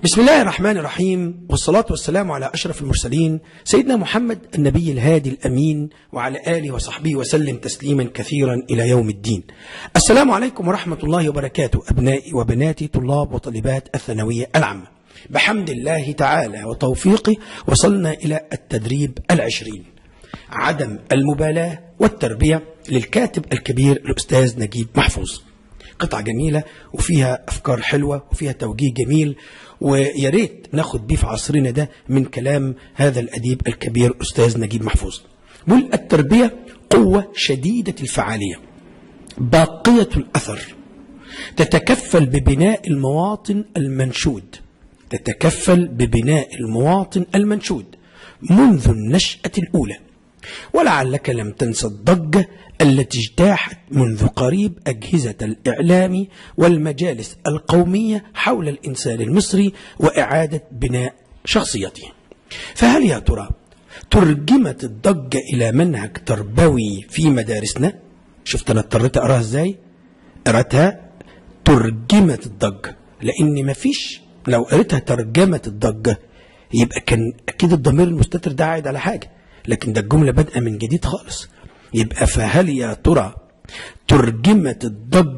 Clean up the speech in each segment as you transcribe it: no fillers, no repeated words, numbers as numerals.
بسم الله الرحمن الرحيم، والصلاة والسلام على أشرف المرسلين سيدنا محمد النبي الهادي الأمين وعلى آله وصحبه وسلم تسليما كثيرا إلى يوم الدين. السلام عليكم ورحمة الله وبركاته أبنائي وبناتي طلاب وطالبات الثانوية العامة. بحمد الله تعالى وتوفيقه وصلنا إلى التدريب 20 عدم المبالاة والتربية للكاتب الكبير الأستاذ نجيب محفوظ. قطعة جميلة وفيها أفكار حلوة وفيها توجيه جميل، وياريت ناخد بيه في عصرنا ده من كلام هذا الأديب الكبير أستاذ نجيب محفوظ. بيقول: التربية قوة شديدة الفعالية باقية الأثر، تتكفل ببناء المواطن المنشود، تتكفل ببناء المواطن المنشود منذ النشأة الأولى. ولعلك لم تنس الضجة التي اجتاحت منذ قريب أجهزة الإعلام والمجالس القومية حول الإنسان المصري وإعادة بناء شخصيته. فهل يا ترى ترجمت الضجة إلى منهج تربوي في مدارسنا؟ شفت أنا اضطريت أقراها إزاي؟ قرأتها ترجمت الضجة، لأن مفيش، لو قريتها ترجمت الضجة يبقى كان أكيد الضمير المستتر ده عايد على حاجة، لكن ده الجملة بادئة من جديد خالص. يبقى فهل يا ترى ترجمت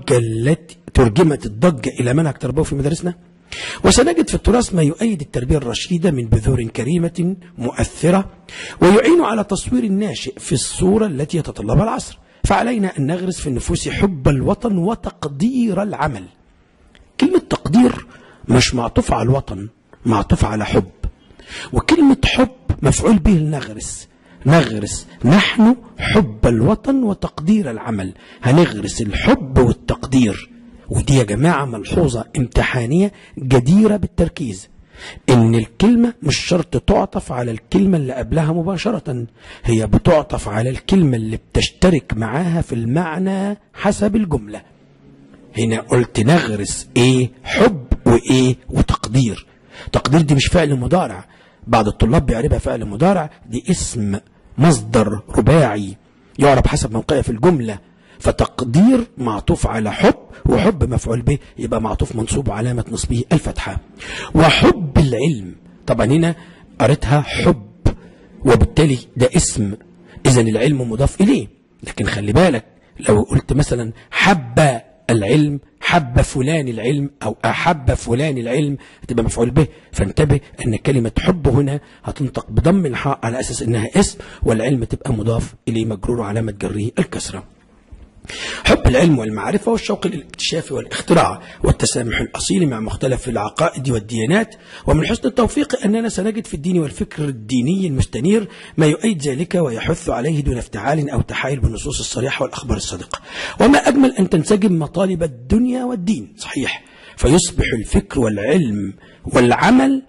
الضجة إلى منهج تربوي في مدارسنا؟ وسنجد في التراث ما يؤيد التربية الرشيدة من بذور كريمة مؤثرة ويعين على تصوير الناشئ في الصورة التي يتطلبها العصر. فعلينا أن نغرس في النفوس حب الوطن وتقدير العمل. كلمة تقدير مش معطوفة على الوطن، معطوفة على حب، وكلمة حب مفعول به نغرس نحن حب الوطن وتقدير العمل. هنغرس الحب والتقدير، ودي يا جماعة ملحوظة امتحانية جديرة بالتركيز، ان الكلمة مش شرط تعطف على الكلمة اللي قبلها مباشرة، هي بتعطف على الكلمة اللي بتشترك معاها في المعنى حسب الجملة. هنا قلت نغرس ايه؟ حب وايه؟ وتقدير. تقدير دي مش فعل مضارع، بعض الطلاب بيعربها فعل مضارع، دي اسم مصدر رباعي يعرب حسب موقعه في الجملة. فتقدير معطوف على حب، وحب مفعول به يبقى معطوف منصوب وعلامة نصبه الفتحة. وحب العلم، طبعا هنا قريتها حب وبالتالي ده اسم، إذا العلم مضاف إليه. لكن خلي بالك لو قلت مثلا حب العلم، حب فلان العلم أو أحب فلان العلم، هتبقى مفعول به. فانتبه أن كلمة حب هنا هتنطق بضم الحاء على أساس أنها اسم، والعلم تبقى مضاف إليه مجرور وعلامة جره الكسرة. حب العلم والمعرفة والشوق للاكتشاف والاختراع والتسامح الأصيل مع مختلف العقائد والديانات. ومن حسن التوفيق أننا سنجد في الدين والفكر الديني المستنير ما يؤيد ذلك ويحث عليه دون افتعال أو تحايل بالنصوص الصريحة والأخبار الصادقة. وما أجمل أن تنسجم مطالب الدنيا والدين، صحيح، فيصبح الفكر والعلم والعمل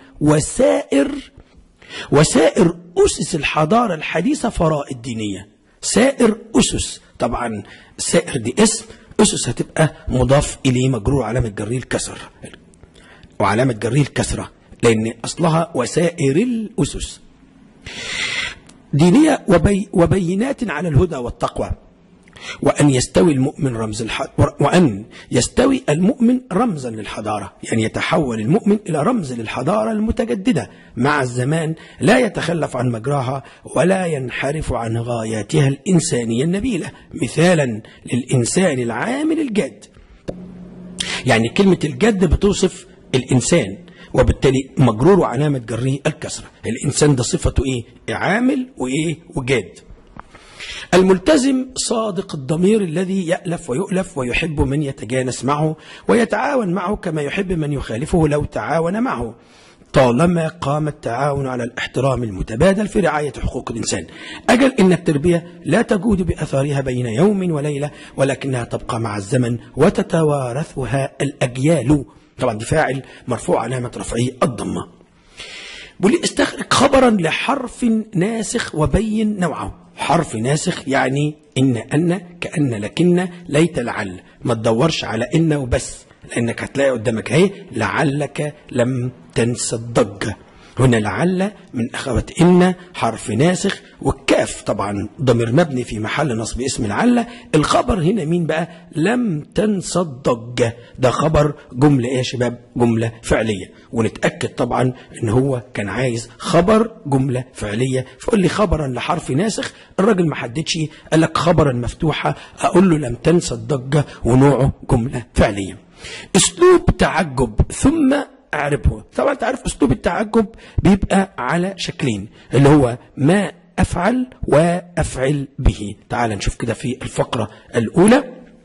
وسائر أسس الحضارة الحديثة فرائض دينية. سائر أسس، طبعا سائر دي اسم، أسس هتبقى مضاف إليه مجرور علامة جره الكسر وعلامة جره الكسرة، لأن أصلها وسائر الأسس دينية وبينات على الهدى والتقوى. وأن يستوي المؤمن رمزا للحضارة، يعني يتحول المؤمن إلى رمز للحضارة المتجددة مع الزمان، لا يتخلف عن مجراها ولا ينحرف عن غاياتها الإنسانية النبيلة، مثالا للإنسان العامل الجاد. يعني كلمة الجد بتوصف الإنسان، وبالتالي مجرور وعلامة جره الكسرة. الإنسان ده صفته إيه؟ عامل وإيه؟ وجاد. الملتزم صادق الضمير الذي يألف ويؤلف ويحب من يتجانس معه ويتعاون معه كما يحب من يخالفه لو تعاون معه، طالما قام التعاون على الاحترام المتبادل في رعاية حقوق الإنسان. أجل إن التربية لا تجود بأثارها بين يوم وليلة، ولكنها تبقى مع الزمن وتتوارثها الأجيال. طبعا دي فاعل مرفوع علامة رفعه الضمة. بولي استخرج خبرا لحرف ناسخ وبين نوعه. حرف ناسخ يعني أن كأن لكن ليت لعل، ما تدورش على إن وبس، لأنك هتلاقي قدامك اهي لعلك لم تنسى الضجة. هنا لعل من أخوات إن حرف ناسخ، والكاف طبعا ضمير مبني في محل نصب اسم لعل. الخبر هنا مين بقى؟ لم تنسى الضجة، ده خبر جملة إيه يا شباب؟ جملة فعلية. ونتأكد طبعا إن هو كان عايز خبر جملة فعلية، فقول لي خبرا لحرف ناسخ. الراجل ما حددش، قال لك خبرا مفتوحة، أقول له لم تنسى الضجة ونوعه جملة فعلية. أسلوب تعجب ثم أعربه. طبعا تعرف أسلوب التعجب بيبقى على شكلين، اللي هو ما أفعل وأفعل به. تعال نشوف كده في الفقرة الأولى.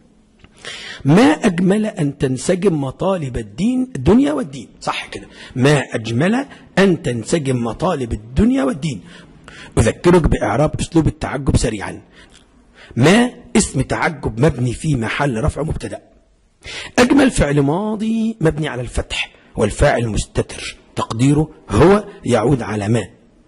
ما أجمل أن تنسجم مطالب الدنيا والدين. صح كده، ما أجمل أن تنسجم مطالب الدنيا والدين. أذكرك بإعراب أسلوب التعجب سريعا. ما اسم تعجب مبني في محل رفع مبتدأ. أجمل فعل ماضي مبني على الفتح، والفاعل مستتر تقديره هو يعود على ما.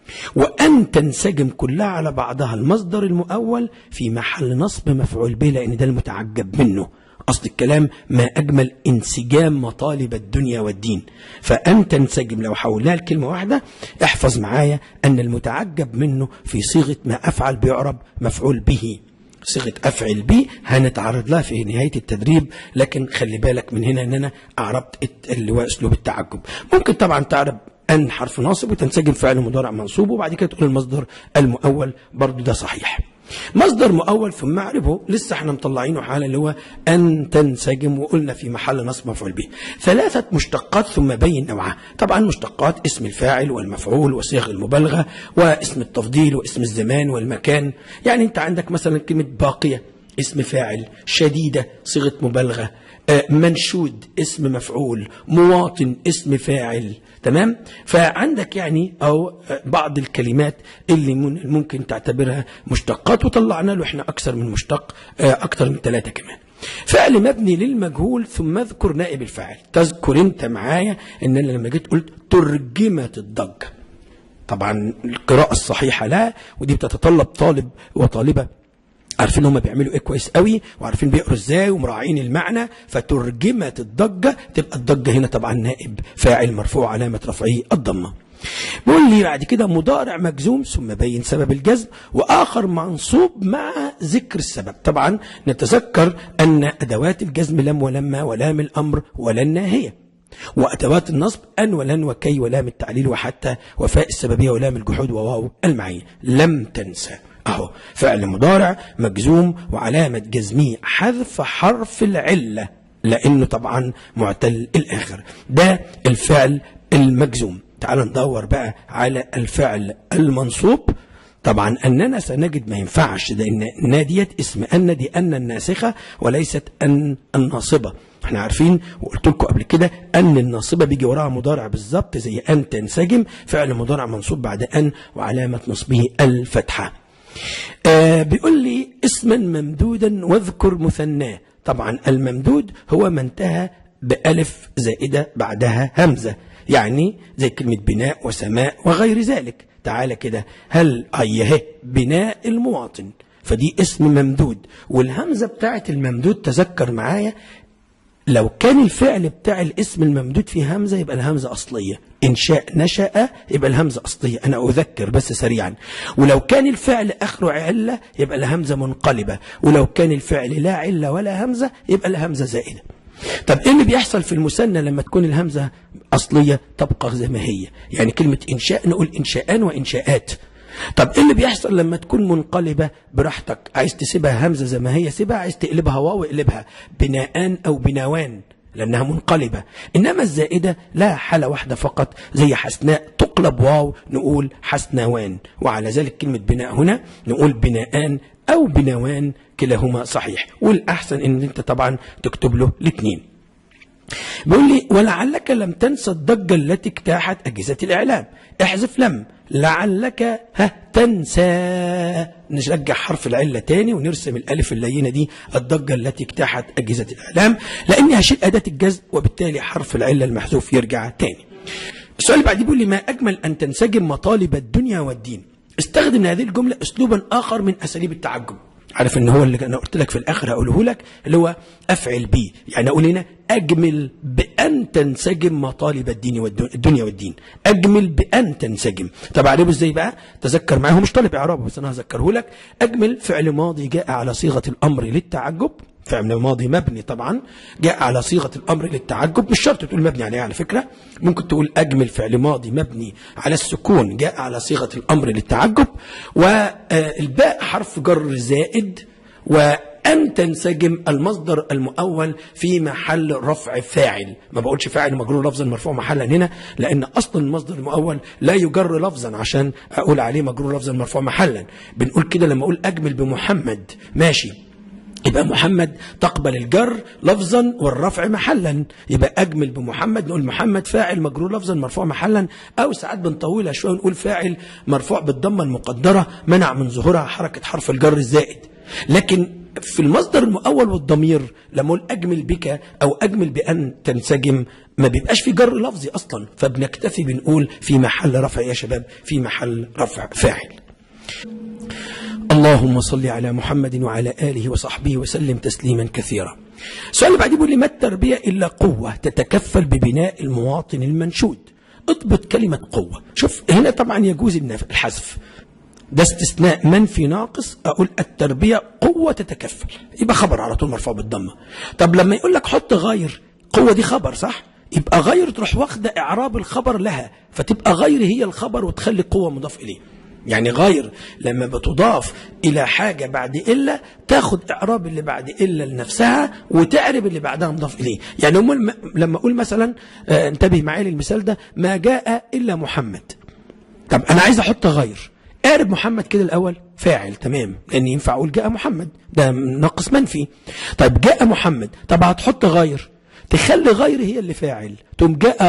وأن تنسجم كلها على بعضها المصدر المؤول في محل نصب مفعول به، لأن ده المتعجب منه. أصل الكلام ما أجمل انسجام مطالب الدنيا والدين. فأن تنسجم لو حولناها الكلمة واحدة، احفظ معايا أن المتعجب منه في صيغة ما أفعل بيعرب مفعول به. صيغة أفعل به هنتعرض لها في نهاية التدريب، لكن خلي بالك من هنا أن أنا أعربت اللي هو أسلوب التعجب. ممكن طبعا تعرب أن حرف ناصب وتنسجم فعل مضارع منصوب، وبعد كده تقول المصدر المؤول، برضو ده صحيح. مصدر مؤول ثم اعربه لسه احنا مطلعينه حالا، اللي هو أن تنسجم، وقلنا في محل نصب مفعول به. 3 مشتقات ثم بين نوعها. طبعا مشتقات اسم الفاعل والمفعول وصيغ المبالغة واسم التفضيل واسم الزمان والمكان. يعني انت عندك مثلا كلمة باقية اسم فاعل، شديدة صيغة مبالغة، منشود اسم مفعول، مواطن اسم فاعل. تمام؟ فعندك يعني أو بعض الكلمات اللي ممكن تعتبرها مشتقات، وطلعنا له احنا أكثر من مشتق، أكثر من 3 كمان. فعل مبني للمجهول ثم اذكر نائب الفاعل. تذكر انت معايا ان انا لما جيت قلت ترجمت الضجة، طبعا القراءة الصحيحة لا، ودي بتتطلب طالب وطالبة عارفين هم بيعملوا ايه كويس قوي، وعارفين بيقروا ازاي ومراعين المعنى. فترجمت الضجة، تبقى الضجة هنا طبعا نائب فاعل مرفوع علامة رفعه الضمة. بيقول لي بعد كده مضارع مجزوم ثم بين سبب الجزم، واخر منصوب مع ذكر السبب. طبعا نتذكر ان ادوات الجزم لم ولما ولام الامر ولا الناهية، وأدوات النصب أن ولن وكي ولام التعليل وحتى وفاء السببية ولام الجحود وواو المعية. لم تنسى أهو فعل مضارع مجزوم وعلامة جزمه حذف حرف العلة، لأنه طبعا معتل الآخر. ده الفعل المجزوم. تعال ندور بقى على الفعل المنصوب. طبعا أننا سنجد ما ينفعش، لأن ديت اسم أن، دي أن الناسخة وليست أن الناصبة. احنا عارفين وقلت لكم قبل كده أن الناصبة بيجي وراها مضارع بالظبط زي أن تنسجم، فعل مضارع منصوب بعد أن وعلامة نصبه الفتحة. بيقول لي اسما ممدودا واذكر مثناه. طبعا الممدود هو ما انتهى بألف زائدة بعدها همزة، يعني زي كلمة بناء وسماء وغير ذلك. تعالى كده، هل أيه بناء المواطن، فدي اسم ممدود، والهمزة بتاعت الممدود تذكر معايا لو كان الفعل بتاع الاسم الممدود فيه همزة يبقى الهمزة أصلية. إنشاء نشأ يبقى الهمزة أصلية، أنا أذكر بس سريعا. ولو كان الفعل آخره علة يبقى الهمزة منقلبة، ولو كان الفعل لا علة ولا همزة يبقى الهمزة زائدة. طب إيه اللي بيحصل في المثنى لما تكون الهمزة أصلية؟ تبقى زي ما هي، يعني كلمة إنشاء نقول إنشاءان وإنشاءات. طب ايه اللي بيحصل لما تكون منقلبة؟ براحتك، عايز تسيبها همزة زي ما هي سيبها، عايز تقلبها واو اقلبها بناءان او بناوان لانها منقلبة. انما الزائدة لا، حالة واحدة فقط، زي حسناء تقلب واو نقول حسناوان، وعلى ذلك كلمة بناء هنا نقول بناءان او بناوان، كلاهما صحيح، والاحسن ان انت طبعا تكتب له الاثنين. بيقول لي ولعلك لم تنسى الضجة التي اجتاحت أجهزة الإعلام. احذف لم، لعلك تنسى، نرجع حرف العلة تاني ونرسم الألف اللينة دي الضجة التي اجتاحت أجهزة الإعلام، لأني هشيل أداة الجزم وبالتالي حرف العلة المحذوف يرجع تاني. السؤال اللي بعد بيقول لي ما أجمل أن تنسجم مطالب الدنيا والدين. استخدم هذه الجملة أسلوبا آخر من أساليب التعجب. عارف ان هو اللي انا قلت لك في الاخر هقوله لك، اللي هو افعل بي، يعني اقول هنا أجمل بأن تنسجم مطالب الدنيا والدين. أجمل بأن تنسجم. طب أعربه إزاي بقى؟ تذكر معاه، مش طالب إعرابه بس أنا هذكره لك. أجمل فعل ماضي جاء على صيغة الأمر للتعجب، فعل ماضي مبني طبعا جاء على صيغة الأمر للتعجب، مش شرط تقول مبني عليه على فكرة، ممكن تقول أجمل فعل ماضي مبني على السكون جاء على صيغة الأمر للتعجب، والباء حرف جر زائد، وأن تنسجم المصدر المؤول في محل رفع فاعل. ما بقولش فاعل مجرور لفظا مرفوع محلا هنا، لأن أصلا المصدر المؤول لا يجر لفظا عشان أقول عليه مجرور لفظا مرفوع محلا. بنقول كده لما أقول أجمل بمحمد ماشي، يبقى محمد تقبل الجر لفظا والرفع محلا، يبقى أجمل بمحمد نقول محمد فاعل مجرور لفظا مرفوع محلا، أو ساعات بنطولها شوية نقول فاعل مرفوع بالضمة المقدرة منع من ظهورها حركة حرف الجر الزائد. لكن في المصدر المؤول والضمير لما اقول أجمل بك أو أجمل بأن تنسجم ما بيبقاش في جر لفظي أصلا، فبنكتفي بنقول في محل رفع يا شباب، في محل رفع فاعل. اللهم صل على محمد وعلى آله وصحبه وسلم تسليما كثيرا. السؤال اللي بعديه بيقول لي: ما التربية إلا قوة تتكفل ببناء المواطن المنشود؟ اضبط كلمة قوة. شوف هنا طبعا يجوز الحذف، ده استثناء منفي ناقص، أقول التربية قوة تتكفل، يبقى خبر على طول مرفوع بالضمة. طب لما يقول لك حط غير، قوة دي خبر صح؟ يبقى غير تروح واخدة إعراب الخبر لها، فتبقى غير هي الخبر وتخلي قوة مضاف إليه. يعني غير لما بتضاف إلى حاجة بعد إلا تاخد إعراب اللي بعد إلا لنفسها وتعرب اللي بعدها مضاف إليه. يعني لما أقول مثلا انتبه معي للمثال ده: ما جاء إلا محمد. طب أنا عايز أحط غير، اعرب محمد كده الأول فاعل تمام، لأن ينفع أقول جاء محمد، ده ناقص منفي. طيب جاء محمد، طب هتحط غير تخلي غير هي اللي فاعل، تقوم جاء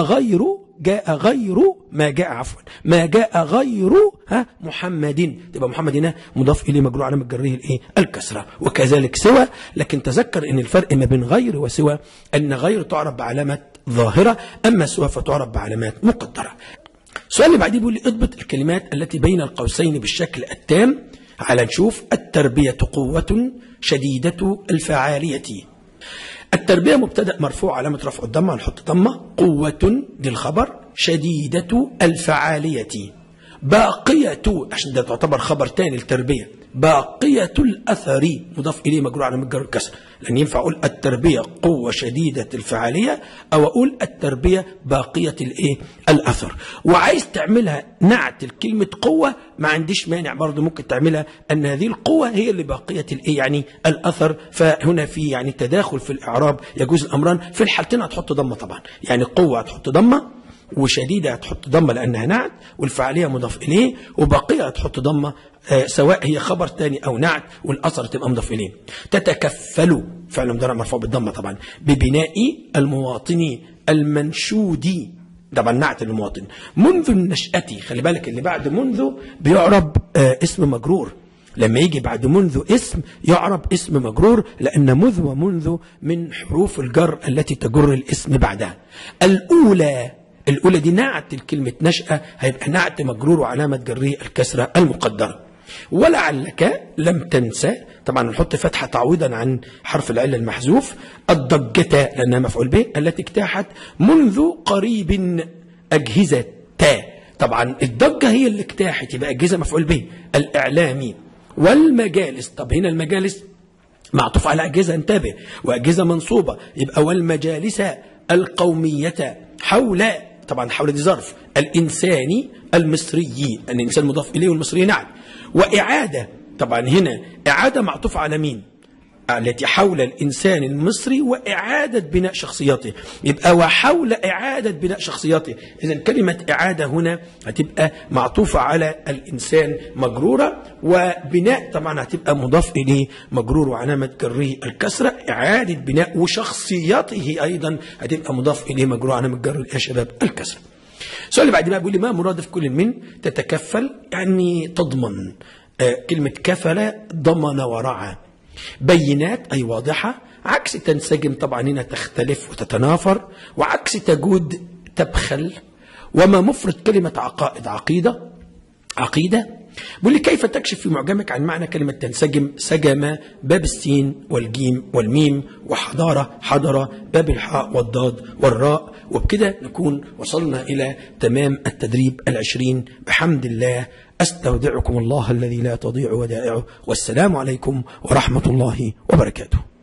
غير ما جاء عفوا ما جاء غير محمد، تبقى محمد هنا مضاف اليه مجرور علامه جره الايه الكسره. وكذلك سوى، لكن تذكر ان الفرق ما بين غير وسوى ان غير تعرب بعلامه ظاهره، اما سوى فتعرب بعلامات مقدره. السؤال اللي بعديه بيقول لي: اضبط الكلمات التي بين القوسين بالشكل التام. على نشوف: التربيه قوه شديده الفعاليه. التربية مبتدأ مرفوع علامة رفع الضمة، نحط ضمة. قوة دي الخبر، شديدة الفعالية. باقية عشان ده تعتبر خبر تاني التربية، باقية الأثر مضاف إليه مجرور على مجرور الكسر، لأن ينفع أقول التربية قوة شديدة الفعالية أو أقول التربية باقية الإيه الأثر. وعايز تعملها نعت الكلمة قوة ما عنديش مانع برضه، ممكن تعملها أن هذه القوة هي اللي باقية الإيه يعني الأثر. فهنا في يعني تداخل في الإعراب، يجوز الأمران في الحالتين. هتحط ضمة طبعا، يعني قوة هتحط ضمة، وشديدة هتحط ضمة لأنها نعت، والفعالية مضاف إليه، وبقية هتحط ضمة سواء هي خبر تاني أو نعت، والأثر تبقى مضاف إليه. تتكفل فعل مضارع مرفوع بالضمة طبعا ببناء المواطن المنشود، طبعا نعت المواطن. منذ النشأة، خلي بالك اللي بعد منذ بيعرب اسم مجرور، لما يجي بعد منذ اسم يعرب اسم مجرور، لأن مذ ومنذ من حروف الجر التي تجر الاسم بعدها. الأولى دي نعت الكلمة نشأة، هيبقى نعت مجرور وعلامة جره الكسرة المقدرة. ولعلك لم تنسى، طبعا نحط فتحة تعويضا عن حرف العلة المحذوف. الضجة لأنها مفعول به، التي اجتاحت منذ قريب أجهزة طبعا الضجة هي اللي اجتاحت، يبقى أجهزة مفعول به. الإعلامي والمجالس، طب هنا المجالس معطوف على أجهزة، انتبه، وأجهزة منصوبة، يبقى والمجالس القومية حول، طبعا حول دي ظرف. الإنساني المصري، الإنسان مضاف إليه والمصري نعم. وإعادة، طبعا هنا إعادة معطوف على مين؟ التي حول الإنسان المصري وإعادة بناء شخصياته، يبقى وحول إعادة بناء شخصياته. إذا كلمة إعادة هنا هتبقى معطوفة على الإنسان مجرورة، وبناء طبعا هتبقى مضاف إليه مجرور وعلامة جره الكسرة. إعادة بناء وشخصيته أيضا هتبقى مضاف إليه مجرور وعلامة جره يا شباب الكسرة. السؤال اللي بعد بقى بيقول لي: ما مرادف كل من تتكفل؟ يعني تضمن. كلمة كفل ضمن ورعى. بينات أي واضحة. عكس تنسجم طبعا هنا تختلف وتتنافر. وعكس تجود تبخل. وما مفرد كلمة عقائد عقيدة. بيقول لي كيف تكشف في معجمك عن معنى كلمة تنسجم؟ سجم باب السين والجيم والميم، وحضارة حضرة باب الحاء والضاد والراء. وبكده نكون وصلنا إلى تمام التدريب 20 بحمد الله. أستودعكم الله الذي لا تضيع ودائعه، والسلام عليكم ورحمة الله وبركاته.